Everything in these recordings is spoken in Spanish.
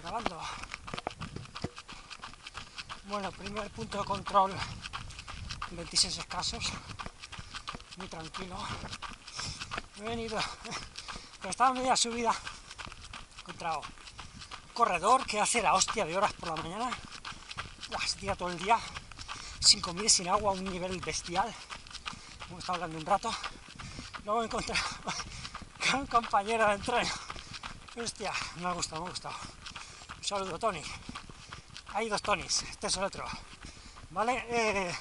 grabando. Bueno, primer punto de control, 26 escasos, muy tranquilo. He venido, pero estaba a media subida, he encontrado un corredor que hace la hostia de horas por la mañana. Buah, se tira todo el día, sin comida y sin agua, a un nivel bestial. Hemos estado hablando un rato. Luego he encontrado con un compañero de entreno. Hostia, me ha gustado, me ha gustado. Un saludo, Tony. Hay dos Tonys, este es el otro. ¿Vale?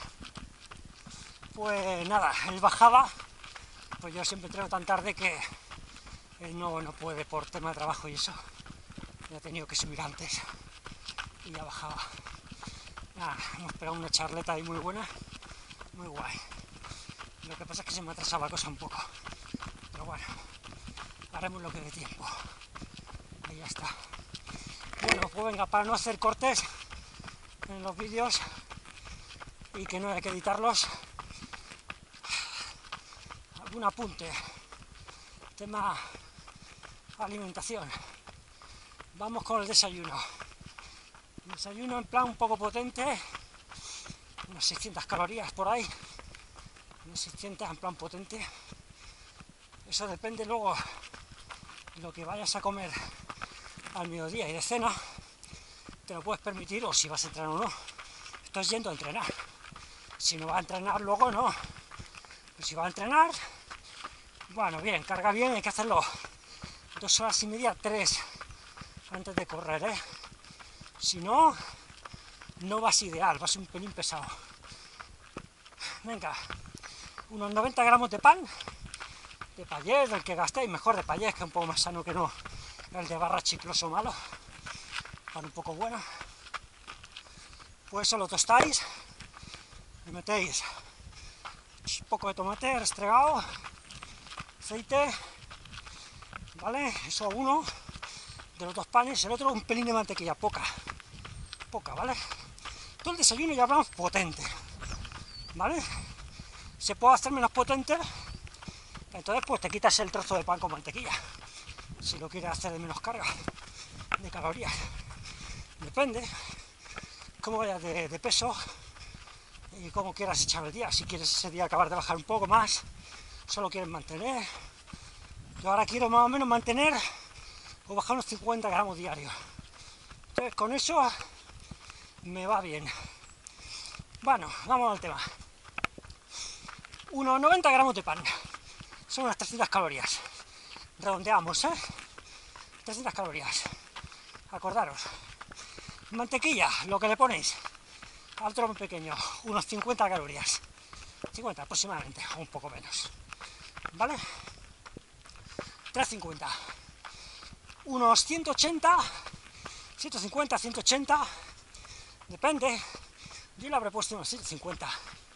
Pues nada, él bajaba. Pues yo siempre entreno tan tarde que él no puede por tema de trabajo y eso. Ya he tenido que subir antes y ya bajaba. Nada, hemos pegado una charleta ahí muy buena, muy guay. Lo que pasa es que se me atrasaba la cosa un poco. Pero bueno, haremos lo que dé tiempo. Y ya está. Bueno, pues venga, para no hacer cortes en los vídeos y que no haya que editarlos, algún apunte. Tema alimentación. Vamos con el desayuno. El desayuno en plan un poco potente, unas 600 calorías por ahí, unas 600 en plan potente. Eso depende luego de lo que vayas a comer al mediodía y de cena, te lo puedes permitir, o si vas a entrenar o no. Estás yendo a entrenar. Si no vas a entrenar luego no. Pero si vas a entrenar, bueno, bien, carga bien, hay que hacerlo 2 horas y media, 3 antes de correr, ¿eh? Si no, no vas ideal, vas un pelín pesado. Venga, unos 90 gramos de pan, de payés, del que gastéis, mejor de payés, que es un poco más sano que no el de barra chicloso malo, pan un poco bueno. Pues eso lo tostáis, le metéis un poco de tomate restregado, aceite, ¿vale? Eso uno de los 2 panes, el otro un pelín de mantequilla, poca, ¿vale? Todo el desayuno ya hablamos potente, ¿vale? Se puede hacer menos potente, entonces pues te quitas el trozo de pan con mantequilla, si lo quieres hacer de menos carga, de calorías. Depende cómo vayas de peso y cómo quieras echar el día. Si quieres ese día acabar de bajar un poco más, solo quieres mantener. Yo ahora quiero más o menos mantener o bajar unos 50 gramos diarios. Entonces con eso me va bien. Bueno, vamos al tema. Unos 90 gramos de pan. Son unas 300 calorías. Redondeamos, ¿eh? 300 calorías. Acordaros. Mantequilla, lo que le ponéis al trompo pequeño, unos 50 calorías. 50 aproximadamente, o un poco menos. ¿Vale? 350. Unos 180, 150, 180. Depende. Yo le habré puesto unos 150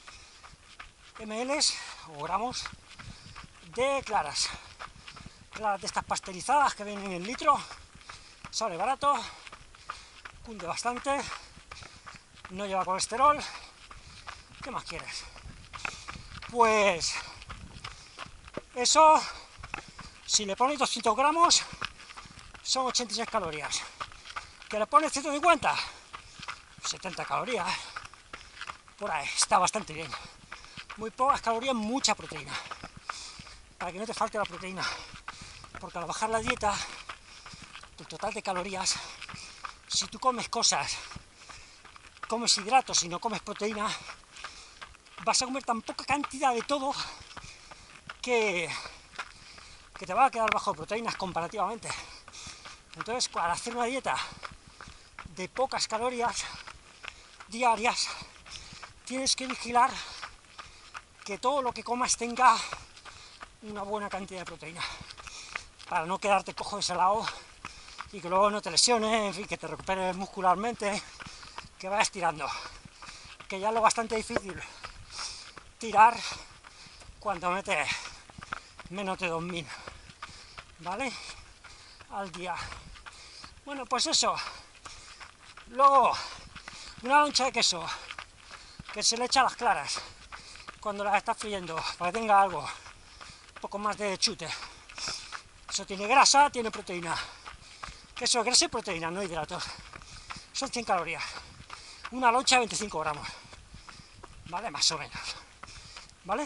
ml o gramos de claras de estas pasteurizadas que vienen en litro. Sale barato, cunde bastante, no lleva colesterol. ¿Qué más quieres? Pues eso, si le pones 200 gramos son 86 calorías. ¿Que le pones 150? 70 calorías, por ahí, está bastante bien. Muy pocas calorías, mucha proteína, para que no te falte la proteína, porque al bajar la dieta, el total de calorías, si tú comes cosas, comes hidratos y no comes proteína, vas a comer tan poca cantidad de todo que te va a quedar bajo proteínas comparativamente. Entonces, para hacer una dieta de pocas calorías diarias, tienes que vigilar que todo lo que comas tenga una buena cantidad de proteína, para no quedarte cojo de ese lado y que luego no te lesiones, en fin, que te recuperes muscularmente, que vayas tirando, que ya es lo bastante difícil tirar cuando metes menos de 2000, ¿vale? Al día. Bueno, pues eso. Luego, una loncha de queso que se le echa a las claras cuando las estás friendo, para que tenga algo, un poco más de chute. Eso tiene grasa, tiene proteína. Queso, grasa y proteína, no hidratos. Son 100 calorías. Una loncha de 25 gramos. ¿Vale? Más o menos. ¿Vale?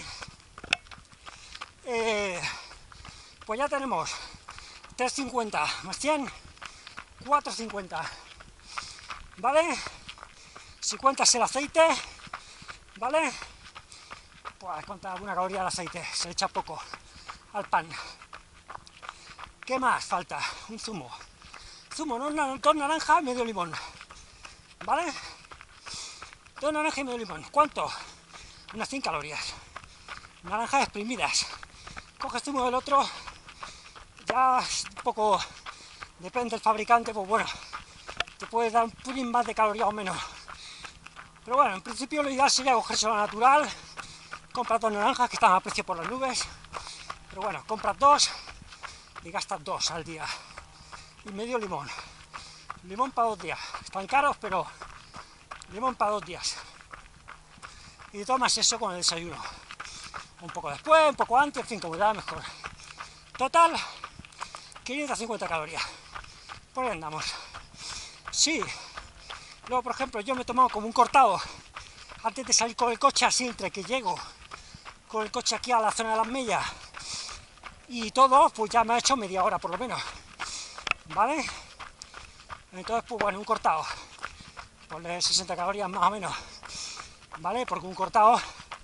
Pues ya tenemos 350 más 100, 450. ¿Vale? Si cuentas el aceite, ¿vale? Pues cuenta alguna caloría del aceite, se le echa poco al pan. ¿Qué más falta? Un zumo. Zumo, no, 2 naranjas, medio limón. ¿Vale? 2 naranjas y medio limón. ¿Cuánto? Unas 100 calorías. Naranjas exprimidas. Coges zumo del otro, ya un poco, depende del fabricante, pues bueno, te puede dar un pelín más de calorías o menos. Pero bueno, en principio lo ideal sería cogerse lo natural. Compras 2 naranjas que están a precio por las nubes. Pero bueno, compras 2 y gastas 2 al día. Y medio limón. Limón para 2 días. Están caros, pero limón para 2 días. Y tomas eso con el desayuno. Un poco después, un poco antes, en fin, como ya mejor. Total, 550 calorías. Por ahí andamos. Sí. Luego, por ejemplo, yo me he tomado como un cortado antes de salir con el coche, así entre que llego con el coche aquí a la zona de las Mellas y todo, pues ya me ha hecho media hora por lo menos. ¿Vale? Entonces, pues bueno, un cortado. Ponle 60 calorías más o menos. ¿Vale? Porque un cortado,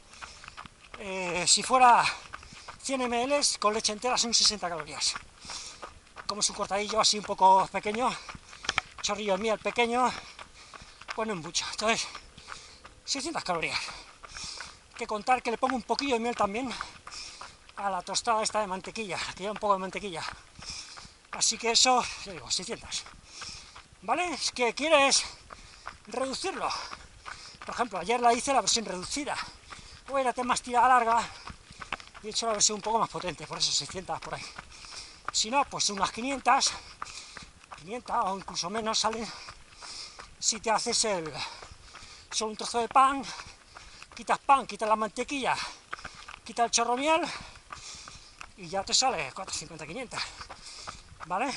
si fuera 100 ml con leche entera son 60 calorías. Como es un cortadillo así un poco pequeño, chorrillo de miel pequeño, pues no es mucho. Entonces, 600 calorías. Hay que contar que le pongo un poquillo de miel también a la tostada esta de mantequilla, que lleva un poco de mantequilla. Así que eso, yo digo, 600. ¿Vale? Es que quieres reducirlo. Por ejemplo, ayer la hice la versión reducida. Hoy la tengo más tirada larga y he hecho la versión un poco más potente, por eso 600 por ahí. Si no, pues unas 500 o incluso menos salen si te haces solo un trozo de pan, quitas la mantequilla, quitas el chorro de miel y ya te sale 450, 500. ¿Vale?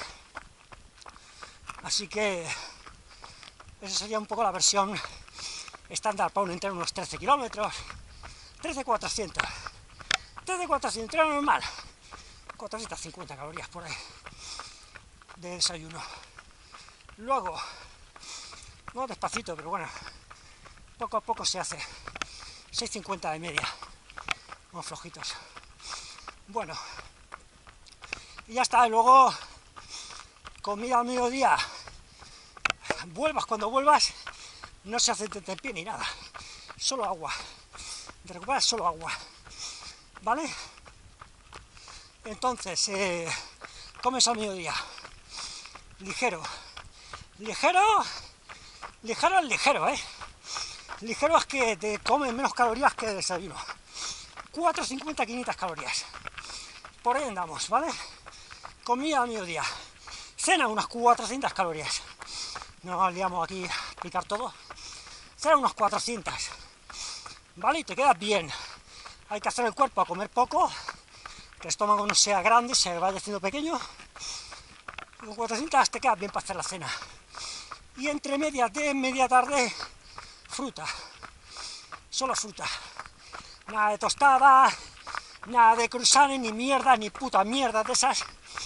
Así que esa sería un poco la versión estándar para un entero, unos 13 kilómetros, 13.400, 13.400, era normal, 450 calorías por ahí de desayuno. Luego, no despacito, pero bueno, poco a poco se hace, 6.50 de media, unos flojitos. Bueno, y ya está, y luego comida al mediodía. Vuelvas cuando vuelvas, no se hace tentempié ni nada, solo agua, te recuperas solo agua, ¿vale? Entonces, comes al mediodía, ligero, ligero es ligero, ligero es que te comes menos calorías que de desayuno, 450, 500 calorías, por ahí andamos, ¿vale? Comida al mediodía, cena unas 400 calorías, no nos liamos aquí a explicar todo, cena unas 400, ¿vale? Y te quedas bien. Hay que hacer el cuerpo a comer poco, que el estómago no sea grande, se vaya haciendo pequeño, y con 400 te quedas bien para hacer la cena. Y entre medias de media tarde, fruta, solo fruta, nada de tostada, nada de croissants, ni mierda, ni puta mierda de esas,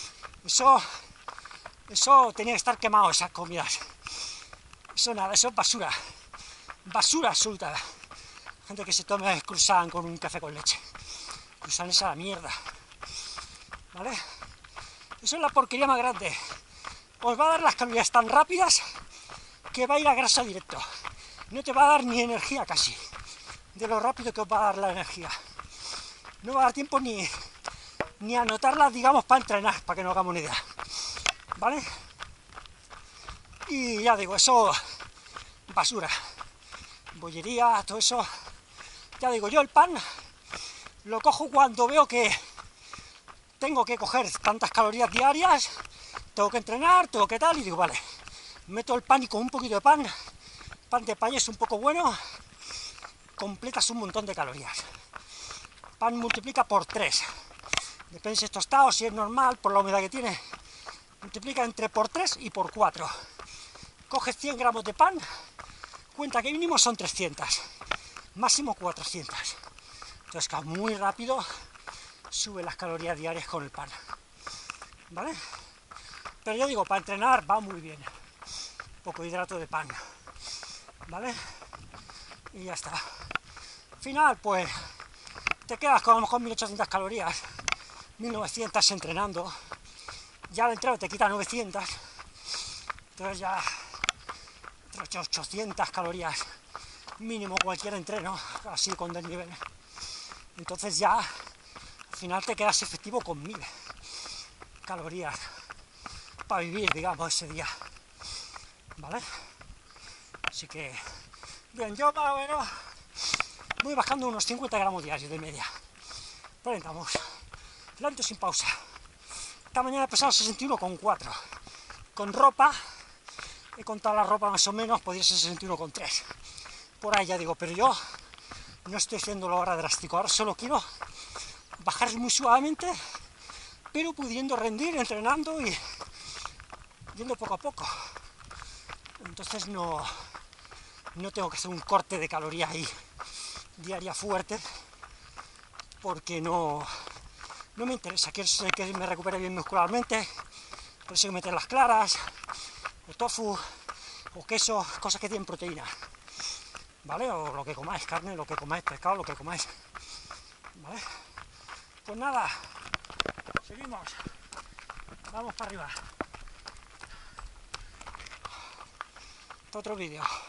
eso tenía que estar quemado, esas comidas. Eso nada, eso es basura. Basura absoluta. Gente que se tome croissant con un café con leche. Croissant es a la mierda. ¿Vale? Eso es la porquería más grande. Os va a dar las calorías tan rápidas que va a ir a grasa directo. No te va a dar ni energía casi. De lo rápido que os va a dar la energía. No va a dar tiempo ni a anotarlas, digamos, para entrenar, para que no hagamos una idea. ¿Vale? Y ya digo, eso, basura, bollería, todo eso. Ya digo, yo el pan lo cojo cuando veo que tengo que coger tantas calorías diarias, tengo que entrenar, tengo que tal, y digo, vale, meto el pan y con un poquito de pan de país un poco bueno, completas un montón de calorías. Pan multiplica por 3, depende si es tostado, si es normal, por la humedad que tiene, multiplica entre por 3 y por 4. Coges 100 gramos de pan, cuenta que mínimo son 300, máximo 400. Entonces, claro, muy rápido sube las calorías diarias con el pan, ¿vale? Pero yo digo, para entrenar va muy bien, poco hidrato de pan, ¿vale? Y ya está. Al final, pues, te quedas con a lo mejor 1800 calorías, 1900 entrenando, ya el entreno te quita 900, entonces ya 800 calorías mínimo cualquier entreno, así con desnivel. Entonces ya al final te quedas efectivo con 1000 calorías para vivir, digamos, ese día, ¿vale? Así que, bien, yo más o menos voy bajando unos 50 gramos diarios de media. Pero estamos, lento sin pausa. Esta mañana he pesado 61,4. Con ropa, he contado la ropa más o menos, podría ser 61,3. Por ahí ya digo, pero yo no estoy haciéndolo ahora drástico, ahora solo quiero bajar muy suavemente, pero pudiendo rendir, entrenando y yendo poco a poco. Entonces no tengo que hacer un corte de calorías ahí diaria fuerte, porque no me interesa. Quiero que me recupere bien muscularmente, por eso hay que meter las claras, o tofu, o queso, cosas que tienen proteína, ¿vale? O lo que comáis, carne, lo que comáis, pescado, lo que comáis, ¿vale? Pues nada, seguimos, vamos para arriba. Otro vídeo.